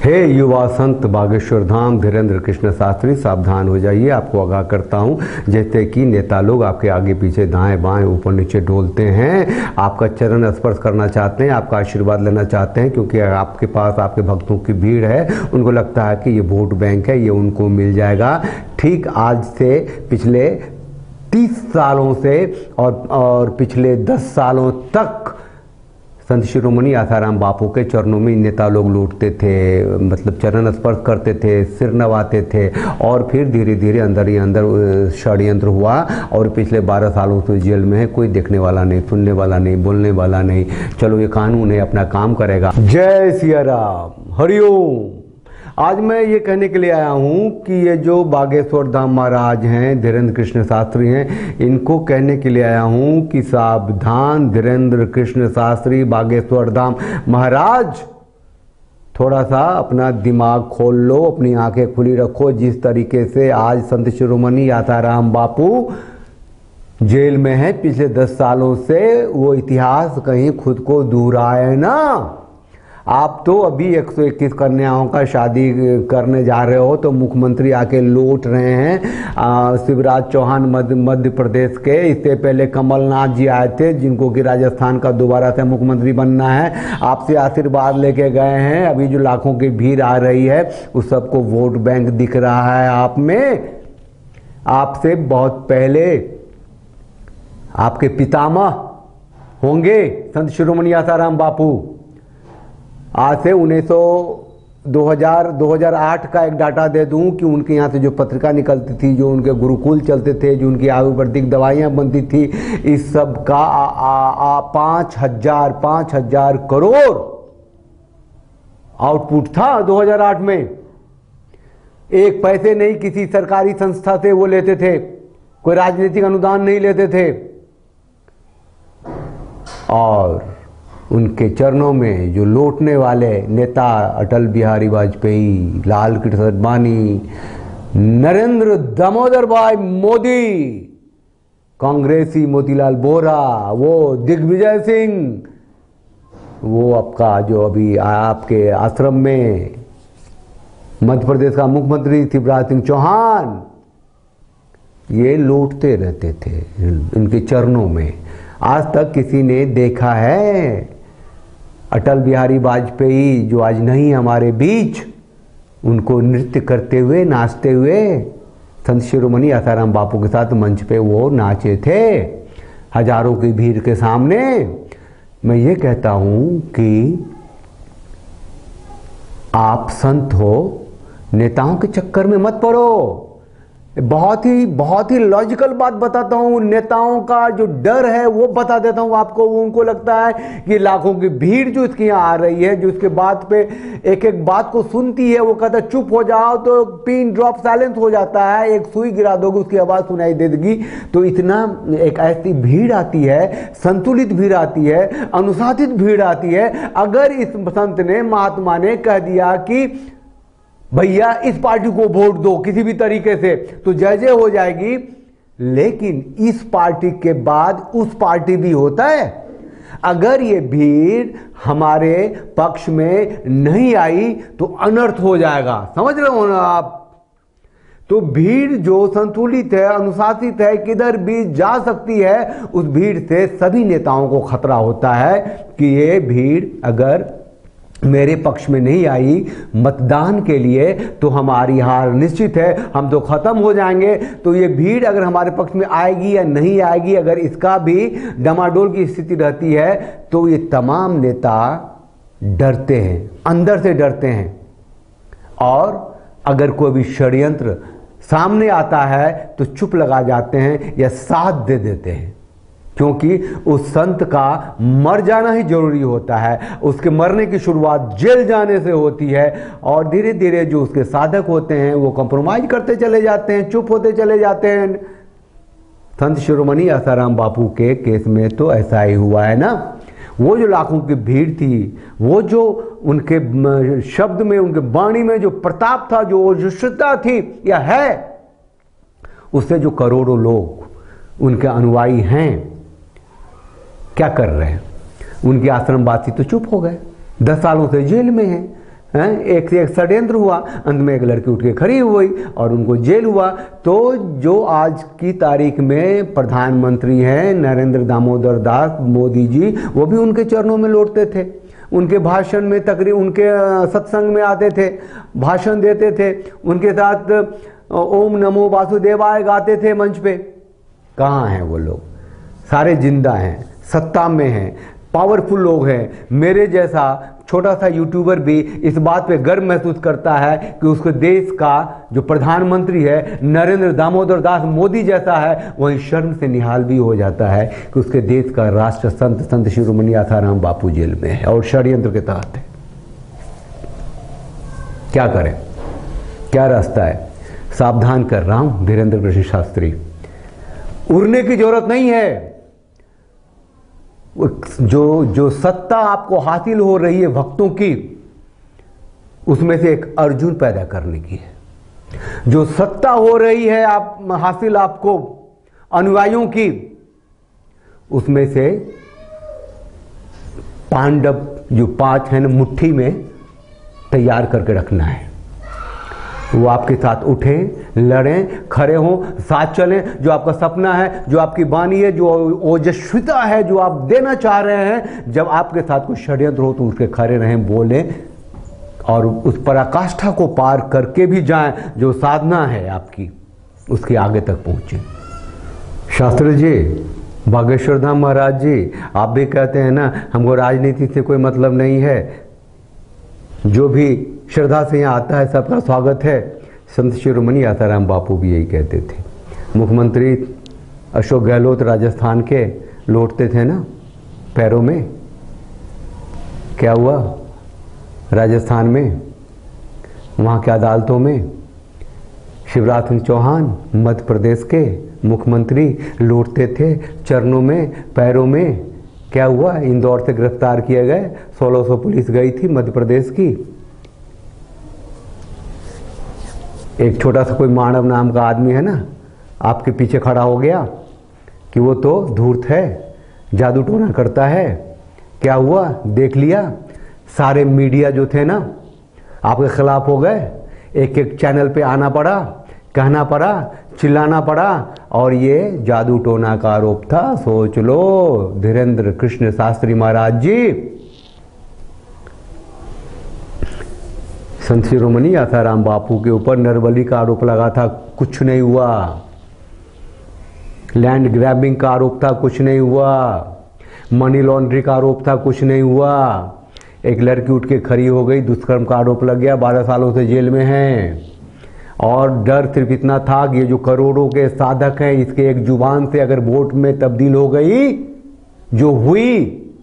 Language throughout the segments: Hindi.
हे युवा संत बागेश्वर धाम धीरेन्द्र कृष्ण शास्त्री, सावधान हो जाइए। आपको आगाह करता हूं, जैसे कि नेता लोग आपके आगे पीछे दाएं बाएं ऊपर नीचे डोलते हैं, आपका चरण स्पर्श करना चाहते हैं, आपका आशीर्वाद लेना चाहते हैं, क्योंकि आपके पास आपके भक्तों की भीड़ है। उनको लगता है कि ये वोट बैंक है, ये उनको मिल जाएगा। ठीक आज से पिछले 30 सालों से और पिछले 10 सालों तक संत शिरोमणि आसाराम बापू के चरणों में नेता लोग लौटते थे, मतलब चरण स्पर्श करते थे, सिर नवाते थे, और फिर धीरे धीरे अंदर ही अंदर षड्यंत्र हुआ और पिछले 12 सालों से जेल में है। कोई देखने वाला नहीं, सुनने वाला नहीं, बोलने वाला नहीं। चलो ये कानून है, अपना काम करेगा। जय सिया राम, हरिओम। आज मैं ये कहने के लिए आया हूँ कि ये जो बागेश्वर धाम महाराज हैं, धीरेन्द्र कृष्ण शास्त्री हैं, इनको कहने के लिए आया हूँ कि सावधान धीरेन्द्र कृष्ण शास्त्री बागेश्वर धाम महाराज, थोड़ा सा अपना दिमाग खोल लो, अपनी आंखें खुली रखो। जिस तरीके से आज संत शिरोमणि आसाराम बापू जेल में है पिछले 10 सालों से, वो इतिहास कहीं खुद को दोहराए ना। आप तो अभी 121 कन्याओं का शादी करने जा रहे हो तो मुख्यमंत्री आके लौट रहे हैं। शिवराज चौहान मध्य प्रदेश के, इससे पहले कमलनाथ जी आए थे जिनको कि राजस्थान का दोबारा से मुख्यमंत्री बनना है, आपसे आशीर्वाद लेके गए हैं। अभी जो लाखों की भीड़ आ रही है उस सबको वोट बैंक दिख रहा है आप में। आपसे बहुत पहले आपके पितामह होंगे संत शिरोमणि आसाराम बापू। आज से 2008 का एक डाटा दे दूं कि उनके यहाँ से जो पत्रिका निकलती थी, जो उनके गुरुकुल चलते थे, जो उनकी आयुर्वेदिक दवाइयाँ बनती थी, इस सब का 5,000 करोड़ आउटपुट था 2008 में। एक पैसे नहीं किसी सरकारी संस्था से वो लेते थे, कोई राजनीतिक अनुदान नहीं लेते थे। और उनके चरणों में जो लौटने वाले नेता अटल बिहारी वाजपेयी, लाल कृष्ण आडवाणी, नरेंद्र दामोदर भाई मोदी, कांग्रेसी मोतीलाल वोरा, वो दिग्विजय सिंह, वो आपका जो अभी आपके आश्रम में मध्य प्रदेश का मुख्यमंत्री शिवराज सिंह चौहान, ये लौटते रहते थे इनके चरणों में। आज तक किसी ने देखा है अटल बिहारी वाजपेयी, जो आज नहीं हमारे बीच, उनको नृत्य करते हुए, नाचते हुए संत शिरोमणि आसाराम बापू के साथ मंच पे वो नाचे थे हजारों की भीड़ के सामने। मैं ये कहता हूं कि आप संत हो, नेताओं के चक्कर में मत पड़ो। बहुत ही लॉजिकल बात बताता हूँ। नेताओं का जो डर है वो बता देता हूँ आपको। उनको लगता है कि लाखों की भीड़ जो इसके यहाँ आ रही है, जो इसके बात पे एक एक बात को सुनती है, वो कहता है चुप हो जाओ, तो पिन ड्रॉप साइलेंस हो जाता है। एक सुई गिरा दोगे उसकी आवाज सुनाई दे देगी। तो इतना एक ऐसी भीड़ आती है, संतुलित भीड़ आती है, अनुशासित भीड़ आती है। अगर इस संत ने, महात्मा ने कह दिया कि भैया इस पार्टी को वोट दो किसी भी तरीके से, तो जय जय हो जाएगी। लेकिन इस पार्टी के बाद उस पार्टी भी होता है। अगर ये भीड़ हमारे पक्ष में नहीं आई तो अनर्थ हो जाएगा। समझ रहे हो ना आप? तो भीड़ जो संतुलित है, अनुशासित है, किधर भी जा सकती है, उस भीड़ से सभी नेताओं को खतरा होता है कि ये भीड़ अगर मेरे पक्ष में नहीं आई मतदान के लिए तो हमारी हार निश्चित है, हम तो खत्म हो जाएंगे। तो ये भीड़ अगर हमारे पक्ष में आएगी या नहीं आएगी, अगर इसका भी डमाडोल की स्थिति रहती है, तो ये तमाम नेता डरते हैं, अंदर से डरते हैं। और अगर कोई भी षड्यंत्र सामने आता है तो चुप लगा जाते हैं या साथ दे देते हैं, क्योंकि उस संत का मर जाना ही जरूरी होता है। उसके मरने की शुरुआत जेल जाने से होती है और धीरे धीरे जो उसके साधक होते हैं वो कंप्रोमाइज करते चले जाते हैं, चुप होते चले जाते हैं। संत शिरोमणि आसाराम बापू के केस में तो ऐसा ही हुआ है ना। वो जो लाखों की भीड़ थी, वो जो उनके शब्द में, उनके वाणी में जो प्रताप था, जो ओजस्विता थी या है, उससे जो करोड़ों लोग उनके अनुयायी हैं, क्या कर रहे हैं? उनके आश्रमवासी तो चुप हो गए, 10 सालों से जेल में हैं। एक से एक षड्यंत्र हुआ, अंत में एक लड़की उठ के खड़ी हुई और उनको जेल हुआ। तो जो आज की तारीख में प्रधानमंत्री हैं नरेंद्र दामोदर दास मोदी जी, वो भी उनके चरणों में लौटते थे, उनके भाषण में उनके सत्संग में आते थे, भाषण देते थे, उनके साथ ओम नमो वासुदेवाय गाते थे मंच पे। कहाँ हैं वो लोग? सारे जिंदा हैं, सत्ता में हैं, पावरफुल लोग हैं। मेरे जैसा छोटा सा यूट्यूबर भी इस बात पे गर्व महसूस करता है कि उसके देश का जो प्रधानमंत्री है नरेंद्र दामोदर दास मोदी जैसा है, वही शर्म से निहाल भी हो जाता है कि उसके देश का राष्ट्र संत शिरोमणि आसाराम बापू जेल में है और षड्यंत्र के तहत है। क्या करें? क्या रास्ता है? सावधान कर रहा हूं धीरेन्द्र कृष्ण शास्त्री, उड़ने की जरूरत नहीं है। जो सत्ता आपको हासिल हो रही है भक्तों की, उसमें से एक अर्जुन पैदा करने की है। जो सत्ता हो रही है हासिल आपको अनुयायियों की, उसमें से पांडव जो 5 हैं ना मुट्ठी में तैयार करके रखना है। वो आपके साथ उठें, लड़ें, खड़े हों, साथ चलें। जो आपका सपना है, जो आपकी वाणी है, जो ओजस्विता है, जो आप देना चाह रहे हैं, जब आपके साथ कोई षड्यंत्र हो तो उसके खड़े रहें, बोलें और उस पराकाष्ठा को पार करके भी जाएं। जो साधना है आपकी, उसके आगे तक पहुंचे। शास्त्री जी, बागेश्वर धाम महाराज जी, आप भी कहते हैं ना हमको राजनीति से कोई मतलब नहीं है, जो भी श्रद्धा से यहाँ आता है सबका स्वागत है। संत शिरोमणि आसाराम बापू भी यही कहते थे। मुख्यमंत्री अशोक गहलोत राजस्थान के लौटते थे ना पैरों में, क्या हुआ राजस्थान में? वहाँ की अदालतों में शिवराज सिंह चौहान मध्य प्रदेश के मुख्यमंत्री लौटते थे चरणों में, पैरों में। क्या हुआ? इंदौर से गिरफ्तार किए गए, 1600 पुलिस गई थी मध्य प्रदेश की। एक छोटा सा कोई मानव नाम का आदमी है ना, आपके पीछे खड़ा हो गया कि वो तो धूर्त है, जादू टोना करता है। क्या हुआ? देख लिया, सारे मीडिया जो थे ना आपके खिलाफ हो गए। एक एक चैनल पे आना पड़ा, कहना पड़ा, चिल्लाना पड़ा, और ये जादू टोना का आरोप था। सोच लो धीरेन्द्र कृष्ण शास्त्री महाराज जी। संत शिरोमणि आसाराम बापू के ऊपर नरबली का आरोप लगा था, कुछ नहीं हुआ। लैंड ग्रैबिंग का आरोप था, कुछ नहीं हुआ। मनी लॉन्ड्री का आरोप था, कुछ नहीं हुआ। एक लड़की उठ के खड़ी हो गई, दुष्कर्म का आरोप लग गया, 12 सालों से जेल में है। और डर सिर्फ इतना था कि ये जो करोड़ों के साधक हैं, इसके एक जुबान से अगर वोट में तब्दील हो गई जो हुई,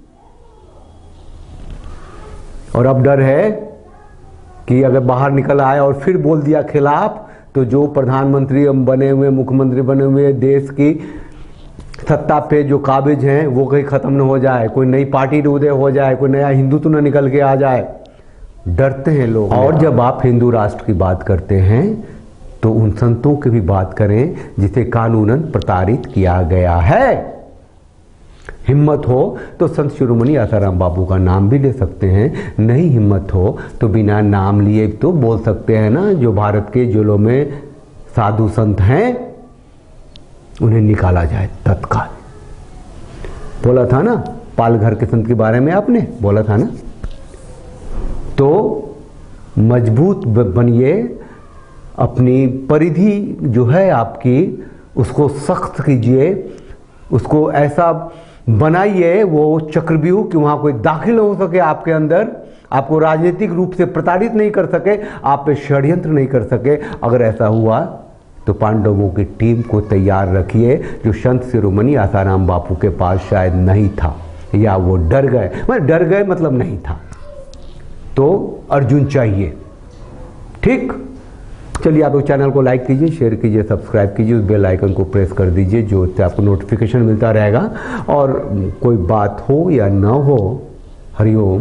और अब डर है कि अगर बाहर निकल आया और फिर बोल दिया खिलाफ, तो जो प्रधानमंत्री बने हुए, मुख्यमंत्री बने हुए देश की सत्ता पे जो काबिज हैं, वो कहीं खत्म न हो जाए, कोई नई पार्टी उदय हो जाए, कोई नया हिंदुत्व न निकल के आ जाए। डरते हैं लोग। और जब आप हिंदू राष्ट्र की बात करते हैं तो उन संतों की भी बात करें जिसे कानूनन प्रताड़ित किया गया है। हिम्मत हो तो संत शिरोमणि आसाराम बापू का नाम भी ले सकते हैं, नहीं हिम्मत हो तो बिना नाम लिए तो बोल सकते हैं ना, जो भारत के जेलों में साधु संत हैं उन्हें निकाला जाए तत्काल। बोला था ना पालघर के संत के बारे में, आपने बोला था ना। तो मजबूत बनिए, अपनी परिधि जो है आपकी उसको सख्त कीजिए, उसको ऐसा बनाइए वो चक्रव्यूह कि वहां कोई दाखिल हो सके आपके अंदर, आपको राजनीतिक रूप से प्रताड़ित नहीं कर सके, आप पे षड्यंत्र नहीं कर सके। अगर ऐसा हुआ तो पांडवों की टीम को तैयार रखिए, जो संत शिरोमणि आसाराम बापू के पास शायद नहीं था, या वो डर गए, मतलब डर गए मतलब नहीं था, तो अर्जुन चाहिए। ठीक, चलिए आप चैनल को लाइक कीजिए, शेयर कीजिए, सब्सक्राइब कीजिए, उस बेल आइकन को प्रेस कर दीजिए, जो उससे आपको नोटिफिकेशन मिलता रहेगा। और कोई बात हो या ना हो, हरिओम,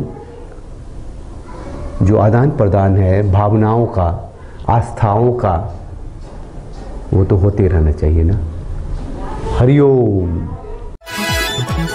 जो आदान प्रदान है भावनाओं का, आस्थाओं का, वो तो होते रहना चाहिए ना। हरिओम।